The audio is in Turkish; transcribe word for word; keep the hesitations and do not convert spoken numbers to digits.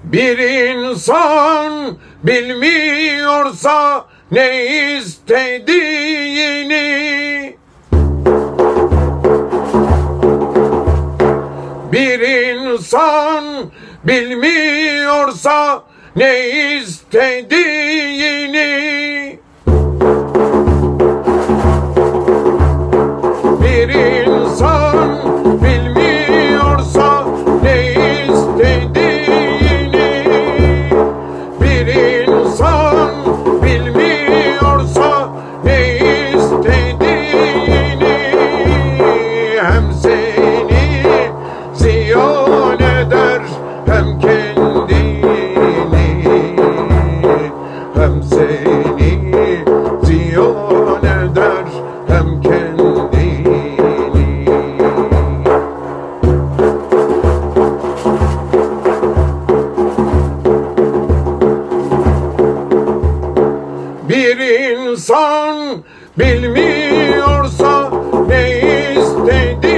Bir insan bilmiyorsa ne istediğini, bir insan bilmiyorsa ne istediğini, bir insan bilmiyorsa ne istediğini, bir insan bilmiyorsa ne istediğini, hem seni ziyan eder hem kendini, hem seni ziyan eder hem kendini. Bir insan bilmiyorsa ne istediğini,